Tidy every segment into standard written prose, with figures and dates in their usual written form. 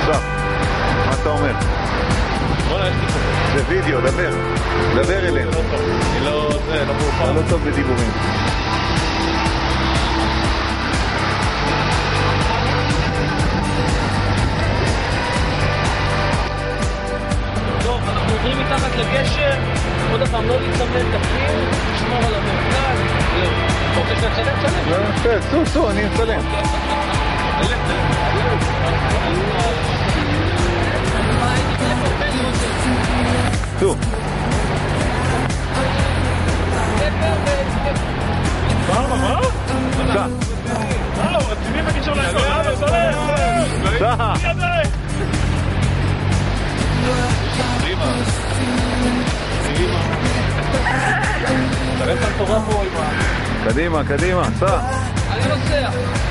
סע, מה אתה אומר? בוא'נה, יש לי כזה. זה וידאו, דבר אלינו. לא טוב, אני לא מאופר. אתה לא טוב בדיבורים. טוב, אנחנו עוברים מתחת לגשר, עוד פעם לא להצטמד תפקיד, לשמור על המרכז, זהו. אתה רוצה שנצלם? סו, אני אצלם. סו. מה? סע. רצינים בקישור להכל. סע. תראה את התורה פה עם ה... קדימה, סע. אני נוסע.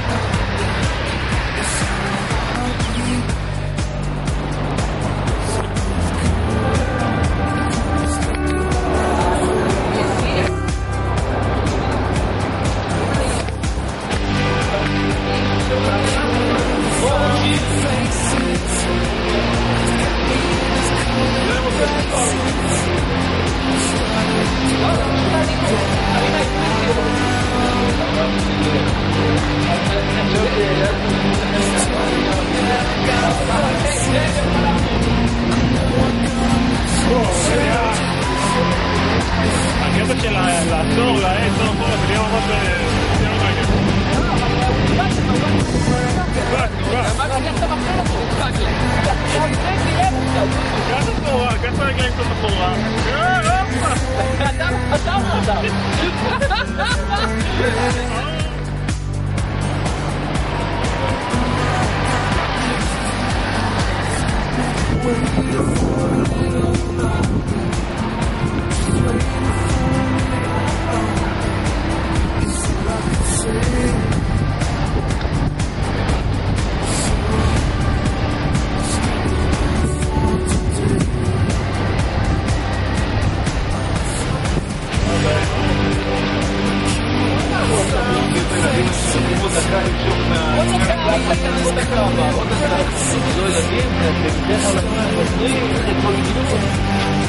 הקטע של לעצור, לעצור אחורה, זה נהיה ממש קח את הרגליים קצת אחורה. עוד דקה, לא ילדים, בדרך כלל אנחנו חוזרים, אחרי כל גידול.